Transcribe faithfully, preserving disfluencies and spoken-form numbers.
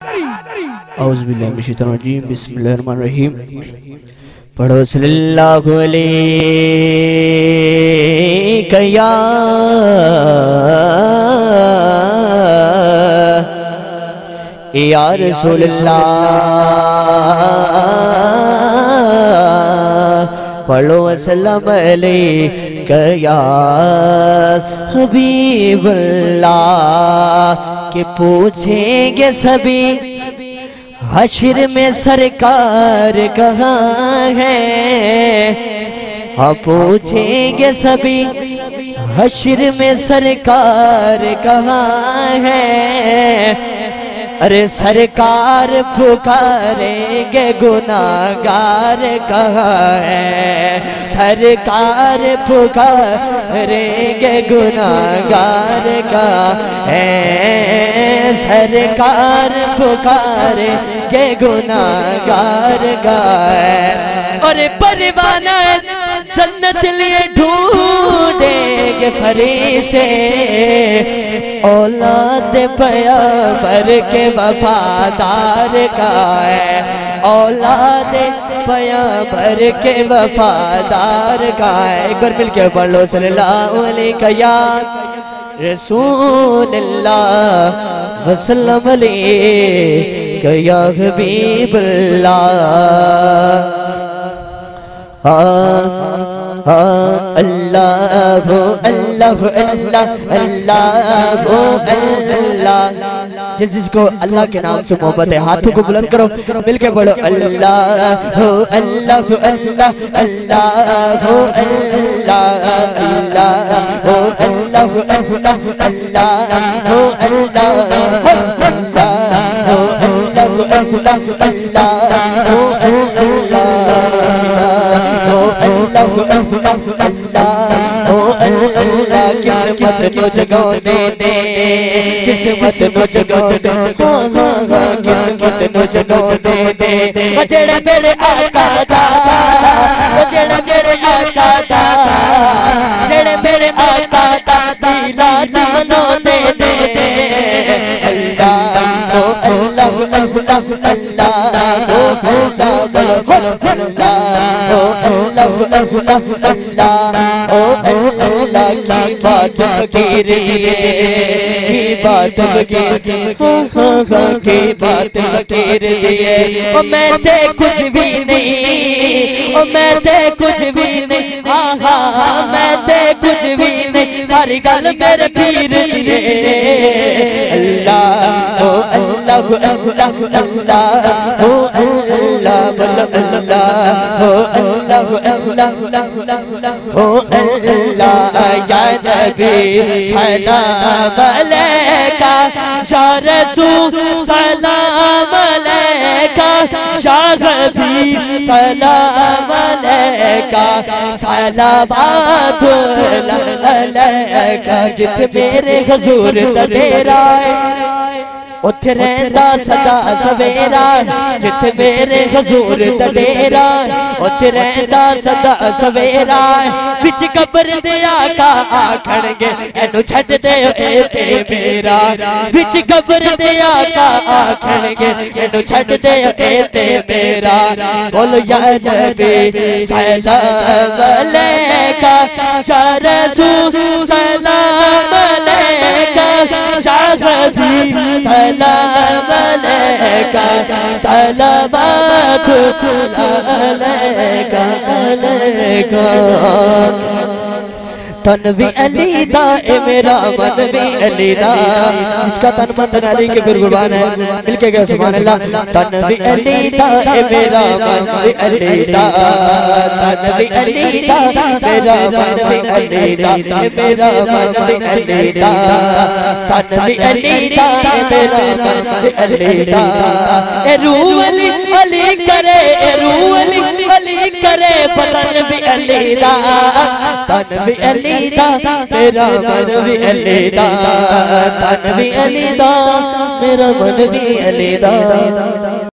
औज़ु बिल्लाहि मिनश शैतानिर रजीम बिस्मिल्लाहिर रहमानिर रहीम। पढ़ो सल्लल्लाहु अलैहि या या रसूलल्लाह। पढ़ो अस्सलाम अलैका या हबीबल्लाह। के पूछेंगे सभी हश्र में सरकार कहाँ है। हाँ पूछेंगे सभी हश्र में सरकार कहाँ है। अरे सरकार पुकारेंगे गुनाहगार कहाँ है। सरकार पुकारेंगे गुनाहगार कहाँ है। सरकार पुकारेंगे गुनाहगार कहाँ है। और परवाना जन्नत लिए ढूंढेंगे फरिश्ते औलाद पैगंबर के वफादार का है। औलाद पैगंबर के वफादार का है। एक बार मिलके पढ़ लो सल्लल्लाहु अलैहि या रसूलल्लाह वसल्लम अलैहि या हबीबल्लाह। अल्लाह अल्लाह अल्लाह अल्लाह अल्लाह। जिस जिसको अल्लाह के नाम से मोहब्बत है हाथों को बुलंद करो, मिलके पढ़ो अल्लाह हो अल्लाह हो अल्लाह अल्लाह हो अल्लाह अल्लाह हो अल्लाह हो अल्लाह अल्लाह हो अल्लाह हो अल्लाह हो अल्लाह हो अल्लाह अल्लाह हो अल्लाह हो अल्लाह हो अल्लाह हो अल्लाह। किस्मत नो जगो दे दे किस्मत नो जगो दे किस्मत नो जगो दे दे। जेड़ा जेड़े आका दा जेड़ा जेड़े आका दा जेड़े जेड़े आका दा दीला दानो दे दे। अल्लाह हो अल्लाह हो अल्लाह अल्लाह हो अल्लाह हो अल्लाह हो अल्लाह हो अल्लाह अल्लाह ओ अल्लाह की बात फकीर दिए की बात फकीर की बात फकीर दिए। ओ मैं ते कुछ भी नहीं ओ मैं ते कुछ भी नहीं हाँ हाँ मैं ते कुछ भी नहीं सारी गल मेरे पीर दिए। अल्लाह ओ अल्लाह हो अल्लाह अल्लाह हो अल्लाह बोलो अल्लाह हो अल्लाह हो अल्लाह हो अल्लाह। या नबी सलाम अलैका या रसूल सलाम अलैका या हबीब सलाम अलैका सलावतुल्लाह अलैका। जित मेरे हुजूर दा डेरा है उथे रहंदा सदा सवेरा। जिथे मेरे हुजूर दा डेरा उथे रहंदा सदा सवेरा। बिच कब्र दे आका आखणगे एनु छड्ड दे ए ते मेरा। बिच कब्र दे आका आखणगे एनु छड्ड दे ए ते मेरा। बोलो या नबी सलाम अलैका या रसूल सलाम अलैका या हबीब सलाम अलैका सलावतुल्लाह अलैका अलैका। तन भी अली दा ए मेरा मन भी अली दा। इसका तन मन अली के कुर्बान है मिलके गए सुभान अल्लाह। तन भी अली दा ए मेरा मन भी अली दा। तन भी अली दा मेरा मन भी अली दा मेरा मन भी अली दा। तन भी अली दा मेरा मन भी अली दा। ए रूह अली अली करे ए रूह अली अली करे बदन भी अली दा। तन भी अली दा मेरा मन भी अली दा। तन भी अली दा मेरा मन भी अली दा।